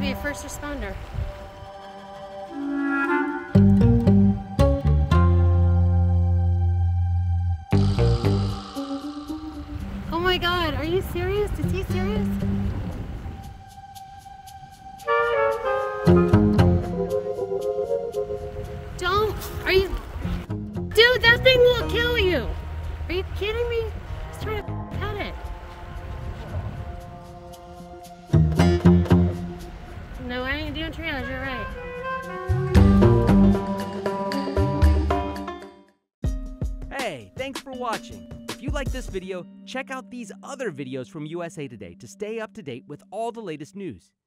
be a first responder. Oh my God, are you serious? Is he serious? Are you? Dude, that thing will kill you. Are you kidding me? He's trying to pet it. No, I ain't doing trailers, you're right. Hey, thanks for watching. If you like this video, check out these other videos from USA Today to stay up to date with all the latest news.